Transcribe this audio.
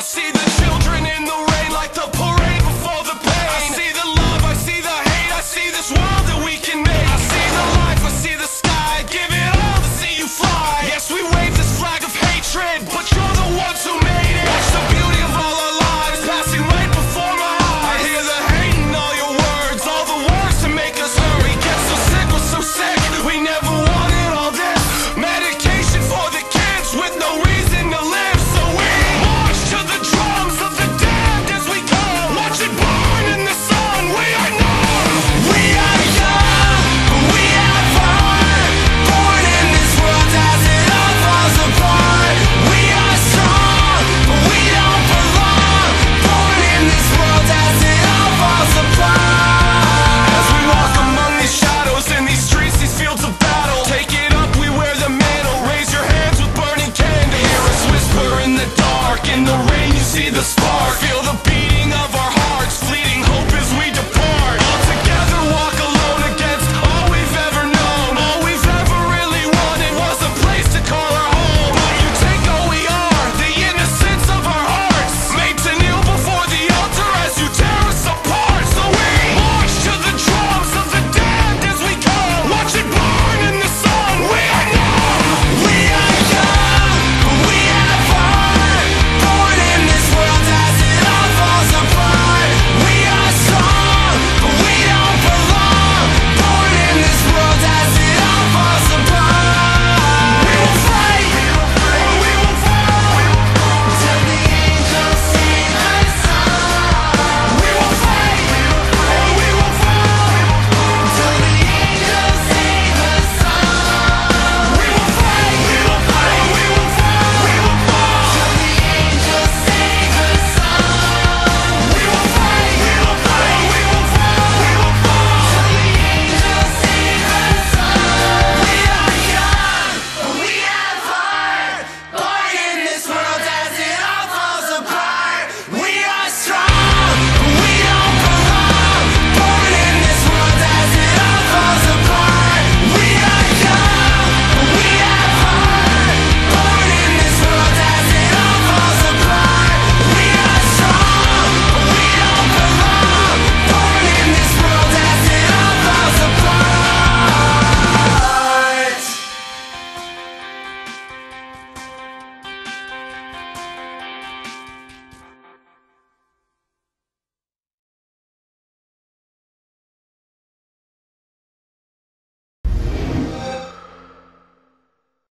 see the children in the rain like the parade before the pain. I see the love, I see the hate, I see this world that we can make. I see the life, I see the sky, give it all to see you fly. Yes, we wave this flag of hatred, but you're the ones who made it. Watch the beauty of all our lives passing right before my eyes. I hear the hate in all your words, all the words to make us hurry. Get so sick, we're so sick, we never wanted all this. Medication for the kids with no reason to live. So we march to the drums of the damned as we come. Watch it burn in the sun, we are numb. We are young, we have fun. Born in this world as it all falls apart. We are strong, but we don't belong. Born in this world as it all falls apart. As we walk among these shadows in these streets, these fields of battle, take it up, we wear the mantle. Raise your hands with burning candle. Hear us whisper in the dark, in the rain you see the spark.